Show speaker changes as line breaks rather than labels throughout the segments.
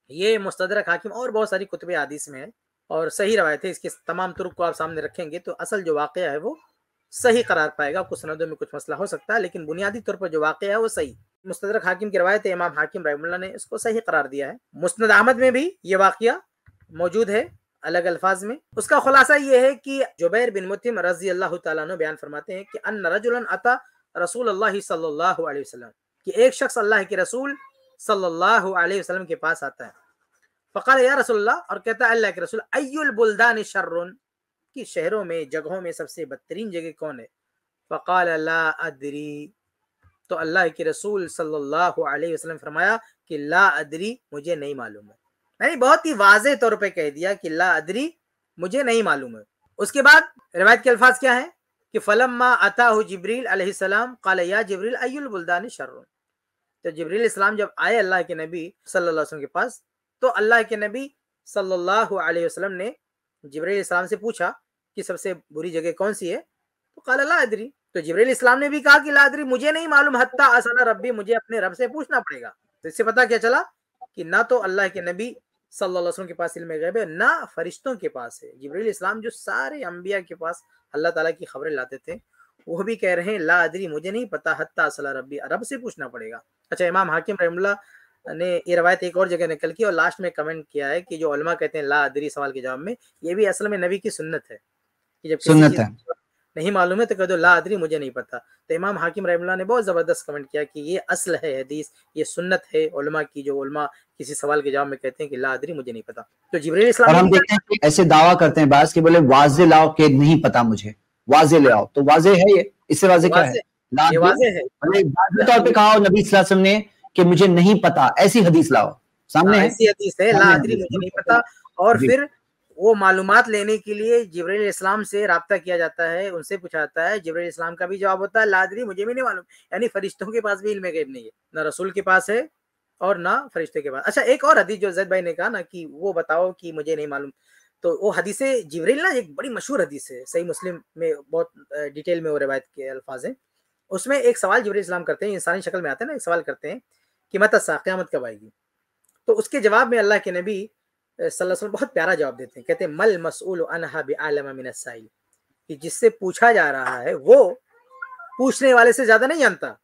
یہ مستدرک حاکم اور بہت ساری کتب حدیث میں ہے اور صحیح روایت ہے. اس کے تمام طرق کو آپ سامنے رکھیں گے تو اصل جو واقعہ ہے وہ صحیح قرار پائے گا. کچھ سندوں میں کچھ مسئلہ ہو سکتا ہے لیکن بنیادی طور پر جو واقعہ ہے وہ صحیح. مستدرک حاکم کی روایت ہے, امام حاکم رحمہ اللہ نے اس کو صحیح قرار دیا ہے. مسند احمد میں بھی یہ واقعہ موجود ہے الگ الفاظ میں. اس کا خلاصہ یہ ہے کہ جبیر بن مطعم رضی اللہ تعالیٰ عنہ بیان فرماتے ہیں کہ ان رجلا اتی رسول اللہ صلی اللہ علیہ وسلم, کہ ایک شخص اللہ کے رسول صلی اللہ علیہ وسلم کے پاس آتا ہے. فقال یا رسول اللہ, اور کہتا ہے اللہ کے رسول, ای البلدان شر, کہ شہروں میں جگہوں میں سب سے بدترین جگہ کون ہے؟ فقال لا ادری, تو اللہ کے رسول صلی اللہ علیہ وسلم فرمایا کہ لا ادری, مجھے نہیں معلوم ہے. یعنی بہت ہی واضح طور پہ کہہ دیا کہ لا ادری, مجھے نہیں معلوم ہے. اس کے بعد روایت کے الفاظ کیا ہیں کہ فلما اتاہ جبریل علیہ السلام قال یا جبریل ای البلدان شر, تو جبریل السلام جب آئے اللہ کے نبی صلی اللہ علیہ وسلم کے پاس تو اللہ کے نبی صلی اللہ علیہ وسلم نے جبریل السلام سے پوچھا کہ سب سے بری جگہ کون سی ہے؟ تو قال لا ادری, تو جبریل السلام نے بھی کہا کہ لا ادری, مجھے نہیں معلوم, حتی اسأل ربی, مجھے اپنے رب سے پوچھنا پڑے گا. تو اس سے پتا کیا چلا کہ نہ تو اللہ کے نبی صلی اللہ علیہ وسلم کے پاس علم غیب ہے, نہ فرشتوں کے پاس ہے. جبریل السلام جو سارے انبیاء کے پاس اللہ تعالیٰ کی خبریں لاتے تھے, وہ بھی کہہ رہے ہیں لا ادری, مجھے نہیں پتا, حتی اسأل ربی, رب سے پوچھنا پڑے گا. اچھا, امام حاکم رحمہ اللہ نے یہ روایت ایک اور جگہ نقل کی اور لاسٹ میں کمنٹ کیا ہے کہ جو علماء کہتے ہیں لا ادری سوال کے جواب میں, یہ بھی اصل میں نبی کی سنت ہے کہ جب کسی چیز نہیں معلوم ہے تو کہہ دو لا ادری, مجھے نہیں پتا. تو امام حاکم رحمہ اللہ نے بہت زبردست کمنٹ کیا کہ یہ اصل ہے حدیث, یہ سنت ہے علماء کی, جو علماء کسی سوال کے جواب میں کہتے ہیں کہ لا ادری, مجھے نہیں پتا. تو جبریل اسلام
اور ہم دیکھتے ہیں کہ ایسے دعویٰ کرتے ہیں بعض کہ بولے واضح لاؤ کہ نہیں پتا مجھے, واضح لے آؤ, تو واضح ہے یہ, اس سے واضح کیا ہے؟
یہ واضح ہے,
واضح طور پہ کہا نبی صلی اللہ علیہ وسلم نے کہ مجھے نہیں پتا, ایسی حدیث لاؤ, سامنے ہے
ایسی حدیث ہے لا ادری, مجھے نہیں پتا. اور پھر وہ معلومات لینے کے لیے جبریل اسلام سے رابطہ کیا جاتا ہے, ان سے پوچھا جاتا ہے, جبریل اسلام کا بھی جواب ہوتا ہے لا ادری, مجھے بھی نہیں معلوم. یعنی فرشتوں کے پاس بھی علم غیب نہیں ہے, نہ رسول کے پاس ہے اور نہ فرشتے کے پاس. اچھا, ایک اور حدیث جو زید بھائی نے کہا نا کہ وہ بتاؤ کہ مجھے نہیں معلوم, تو وہ حدیث جبریل نا ایک بڑی مشہور حدیث ہے, صحیح مسلم میں بہت ڈیٹیل میں وہ روایت کے الفاظ ہیں. اس میں ایک سوال جبریل اسلام کرتے ہیں, انسانی شکل میں آتے ہیں نا, ایک سوال کرتے ہیں کہ متی الساعہ, قیامت کب آئے گی؟ تو اس کے جواب میں اللہ کے نبی صلی اللہ علیہ وسلم بہت پیارا جواب دیتے ہیں, کہتے ہیں مل مسئول عنہا بعالم من السائل, کہ جس سے پوچھا جا رہا ہے وہ پوچھنے والے سے زیادہ نہیں جانتا.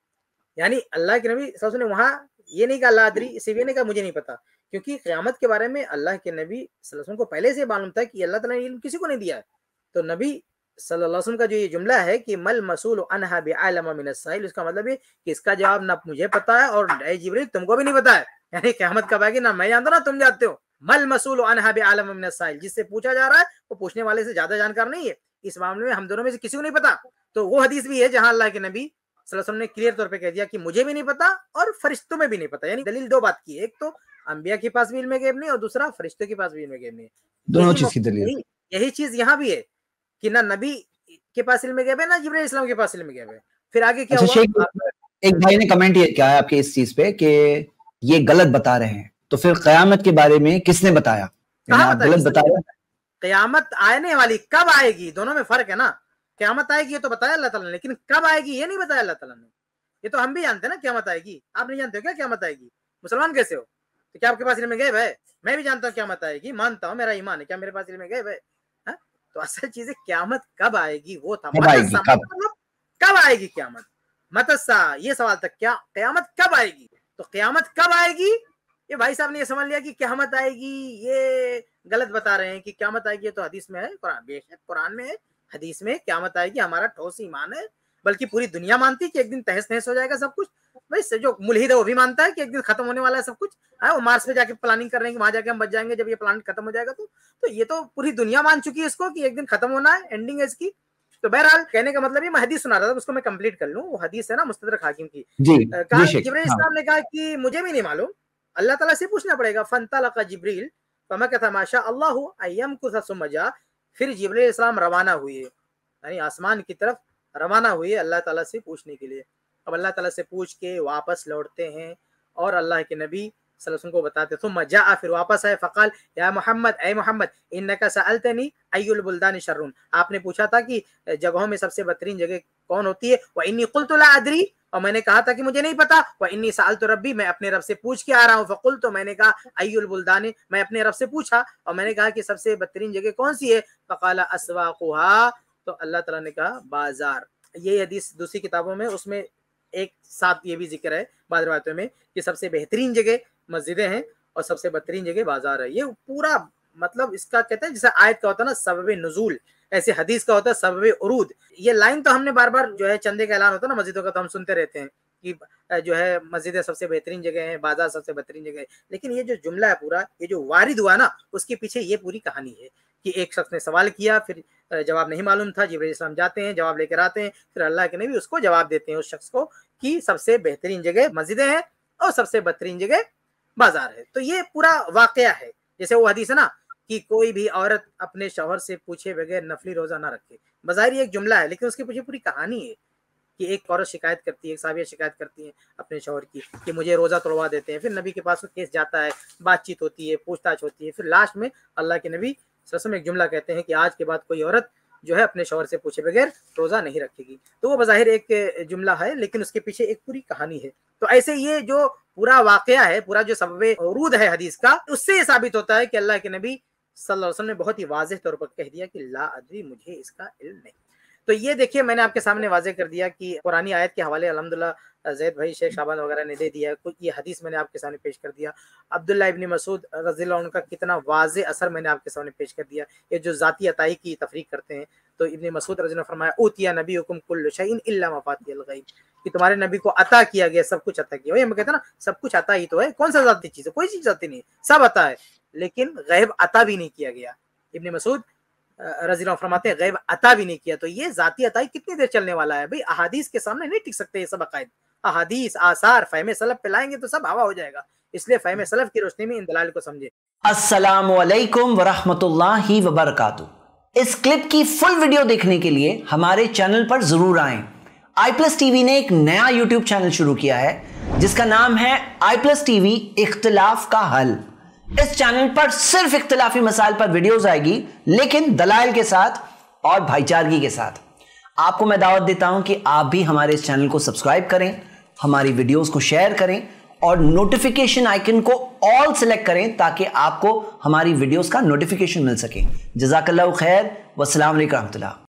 یعنی اللہ کے نبی صلی اللہ علیہ وسلم نے وہاں یہ نہیں کہا لا ادری, صرف یہ نہیں کہا مجھے نہیں پتا, کیونکہ قیامت کے بارے میں اللہ کے نبی صلی اللہ علیہ وسلم کو پہلے سے معلوم تھا کہ اللہ تعالیٰ نے علم کسی کو نہیں دیا ہے. تو نبی صلی اللہ علیہ وسلم کا جو یہ جملہ ہے کہ مل مسئول عنہا بعالم من السائل, اس کا مطلب ہے کہ اس کا جواب نہ مجھے پتا ہے اور اے جبریل تم کو بھی نہیں پتا ہے. یعنی قیامت کب آئے گی نہ میں جانتا نا تم جانتے ہو. مل مسئول عنہا بعالم من السائل, جس سے پوچھا جا رہا ہے وہ پوچھنے والے سے زیادہ جانکار نہیں ہے. اس معاملے میں ہم دونوں میں سے کسی کو نہیں پتا. تو وہ حدیث بھی ہے جہاں اللہ کے نبی صلی اللہ علیہ وسلم نے کلیئر طور پہ کہہ دیا کہ مجھے بھی نہیں پتا اور فرشتوں میں بھی نہیں پتا. یعنی دلیل دو بات کی ہے, ایک تو انبیاء کے پاس بھی علم غیب نہیں اور دوسرا فرشتوں کے پاس بھی علم غیب نہیں.
دونوں چیز کی دلیل,
یہی چیز یہاں بھی ہے کہ نہ نبی کے پاس علم غیب ہے نہ جبرائیل السلام کے پاس علم غیب ہے. پھر آگے کیا ہوا,
ایک بھائی نے کمنٹ یہ کیا ہے آپ کے اس چیز پہ کہ یہ غلط بتا رہے ہیں, تو پھر قیامت کے بارے میں کس نے بتایا؟ آپ غلط بتا رہے ہیں.
قیامت آنے والی کب آئے گی, دونوں میں فرق ہے نا. قیامت آئے گی یہ تو بتایا اللہ تعالیٰ نے, لیکن کب آئے گی یہ نہیں بتایا اللہ تعالیٰ نے. یہ تو ہم بھی جانتے ہیں نا قیامت آئے گی, آپ نہیں جانتے ہو کیا قیامت آئے گی؟ مسلمان کیسے ہو؟ تو کیا آپ کے پاس علم غیب ہے؟ میں بھی جانتا ہوں قیامت آئے گی, مانتا ہوں, میرا ایمان ہے, کیا میرے پاس علم غیب ہے؟ تو اصل چیز ہے قیامت کب آئے گی وہ تھا. کب آئے گی قیامت, متسا, یہ سوال تھا کیا قیامت کب آئے گی. تو قیامت کب آئے گی یہ بھائی صاحب نے یہ سمجھ لیا کہ قیامت آئے گی, یہ غلط بتا رہے ہیں کہ قیامت آئے گی. تو حدیث میں ہے, قرآن بے شک قرآن میں ہے, حدیث میں قیامت آئے گی, ہمارا ٹھوس ایمان ہے, بلکہ پوری دنیا مانتی ہے کہ ایک دن تہس نہس ہو جائے گا سب کچھ. بھائی جو ملحد ہے وہ بھی مانتا ہے کہ ایک دن ختم ہونے والا ہے سب کچھ, وہ مارس پہ جا کے پلاننگ کر رہے ہیں کہ وہاں جا کے ہم بچ جائیں گے جب یہ پلان ختم ہو جائے گا. تو یہ تو پوری دنیا مان چکی ہے اس کو کہ ایک دن ختم ہونا ہے, اینڈنگ ہے اس کی. تو بہرحال کہنے کا مطلب یہ, میں حدیث سنا رہا تھا, اس کو میں کمپلیٹ کر لوں. وہ حدیث ہے نا مستدرک حاکم کی, جبرائیل السلام نے کہا کہ مجھے بھی نہیں معلوم, اللہ تعالیٰ سے پوچھنا پڑے گا. فانطلق جبریل فمکث ما شاء اللہ ان یمکث ثم جاء, پھر جبرائیل السلام روانہ ہوئے, یعنی آسمان کی طرف روانہ ہوئے اللہ تعالیٰ سے پوچھنے کے لیے. اب اللہ تعالیٰ سے پوچھ کے واپس لوٹتے ہیں اور اللہ کے نبی सल्लल्लाहु अलैहि वसल्लम को बताते। थुम्मा जाअ, फिर वापस आए, फ़क़ाल या मोहम्मद, ए मोहम्मद, इन्नका सअलतनी अय्युल बुल्दानि शर्रुन, आपने पूछा था कि जगहों में सबसे बेहतरीन जगह कौन होती है। व इन्नी क़ुल्तु ला अदरी, और मैंने कहा था कि मुझे नहीं पता। व इन्नी सअलतु रब्बी, मैं अपने रब से पूछ के आ रहा हूँ। फ़क़ुल्तु, तो मैंने कहा अय्युल बुल्दानि, मैं अपने रब से पूछा और मैंने कहा कि सबसे बेहतरीन जगह कौन सी है। फ़क़ाल अस्वाक़ुहा, तो अल्लाह ताला ने कहा बाजार। ये हदीस दूसरी किताबों में, उसमें एक साथ ये भी जिक्र है बाद रिवायतों में कि सबसे बेहतरीन जगह मस्जिदें हैं और सबसे बेहतरीन जगह बाजार है। ये पूरा मतलब इसका कहते हैं, जैसे आयत का होता है ना सबब नुज़ूल, ऐसे हदीस का होता है सबब उरूद। ये लाइन तो हमने बार बार जो है चंदे का ऐलान होता है ना मस्जिदों का, तो हम सुनते रहते हैं कि जो है मस्जिदें सबसे बेहतरीन जगह है, बाजार सबसे बेहतरीन जगह है। लेकिन ये जो जुमला है पूरा, ये जो वारिद हुआ ना, उसके पीछे ये पूरी कहानी है कि एक शख्स ने सवाल किया, फिर जवाब नहीं मालूम था, जिब्रील इस्लाम जाते हैं, जवाब लेकर आते हैं, फिर अल्लाह के नबी उसको जवाब देते हैं उस शख्स को कि सबसे बेहतरीन जगह मस्जिदें हैं और सबसे बेहतरीन जगह बाजार है। तो ये पूरा वाकया है। जैसे वो हदीस है ना कि कोई भी औरत अपने शौहर से पूछे बगैर नफली रोजा ना रखे। बज़ाहिर एक जुमला है, लेकिन उसके पीछे पूरी कहानी है कि एक औरत शिकायत करती है, एक साहबिया शिकायत करती है अपने शौहर की कि मुझे रोजा तोड़वा देते हैं। फिर नबी के पास केस जाता है, बातचीत होती है, पूछताछ होती है, फिर लास्ट में अल्लाह के नबी सल्लल्लाहु अलैहि वसल्लम एक जुमला कहते हैं कि आज के बाद कोई औरत जो है अपने शौहर से पूछे बगैर रोजा नहीं रखेगी। तो वो बज़ाहिर एक जुमला है, लेकिन उसके पीछे एक पूरी कहानी है। तो ऐसे ये जो पूरा वाकया है, पूरा जो सबब उरूद है हदीस का, उससे ये साबित होता है कि अल्लाह के नबी सल्लल्लाहु अलैहि वसल्लम ने बहुत ही वाज़ेह तौर पर कह दिया कि ला अदरी, मुझे इसका इल्म नहीं। तो ये देखिए मैंने आपके सामने वाज़ेह कर दिया कि कुरानी आयत के हवाले अल्हम्दुलिल्लाह ज़ैद भाई शेख शाबान वगैरह ने दे दिया, कुछ ये हदीस मैंने आपके सामने पेश कर दिया। अब्दुल्लाह इब्न मसूद रज़ियल्लाहु अन्हु का कितना वाज़ेह असर मैंने आपके सामने पेश कर दिया। ये जो ज़ाती अताई की तफरीक करते हैं, तो इब्न मसूद रज़ियल्लाहु अन्हु फरमाया ऊतिया नबियुकुम कुल्लु शैइन इल्ला मफातिहल गैब, कि तुम्हारे नबी को अता किया गया, सब कुछ अता किया। वही हम कहते हैं ना सब कुछ अता ही तो है, कौन सा ज़ाती चीज़ है, कोई चीज़ ज़ाती नहीं, सब अता है, लेकिन गैब अता भी नहीं किया गया। इब्न मसूद रज़ियल्लाहु फरमाते हैं गैब अता भी नहीं किया। तो ये ज़ाती अताई कितनी देर चलने वाला है भाई, अहादीस के सामने नहीं टिक सकते ये सब अकायद। अहादीस आसार फ़हम सलफ पे लाएंगे तो सब हवा हो जाएगा, इसलिए फ़हम सलफ की रोशनी में इन दलाइल को समझे।
अस्सलामु अलैकुम व रहमतुल्लाहि व बरकातुहू। इस क्लिप की फुल वीडियो देखने के लिए हमारे चैनल पर जरूर आएं। i+ टीवी ने एक नया यूट्यूब चैनल शुरू किया है जिसका नाम है i+ टीवी इख्तिलाफ का हल। इस चैनल पर सिर्फ इख्तिलाफी मसाइल पर वीडियोस आएगी, लेकिन दलाइल के साथ और भाईचारगी के साथ। आपको मैं दावत देता हूं कि आप भी हमारे इस चैनल को सब्सक्राइब करें, हमारी वीडियोस को शेयर करें और नोटिफिकेशन आइकन को ऑल सेलेक्ट करें ताकि आपको हमारी वीडियोस का नोटिफिकेशन मिल सके। जज़ाकल्लाहु खैर, वस्सलाम अलैकुम रहमतुल्लाह।